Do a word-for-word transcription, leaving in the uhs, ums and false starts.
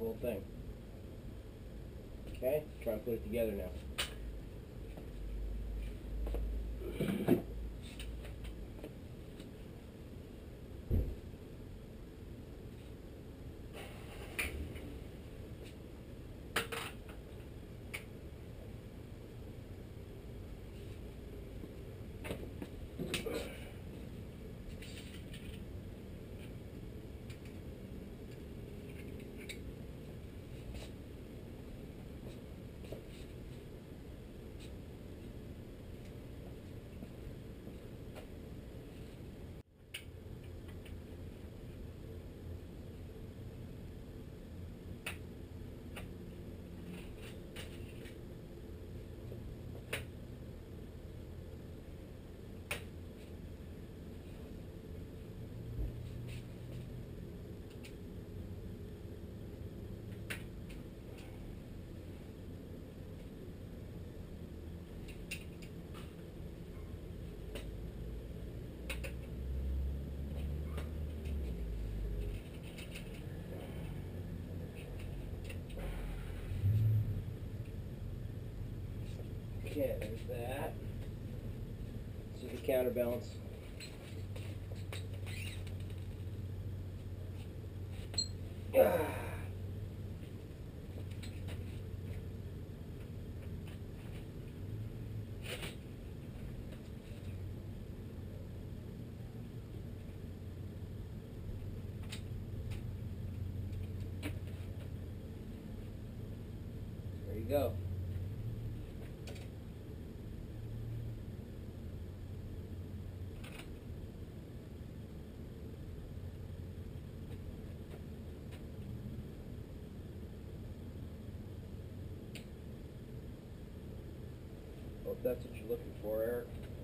whole thing. Okay, try and put it together now. Okay, there's that. This is the counterbalance. Ah. There you go. Hope that's what you're looking for, Eric.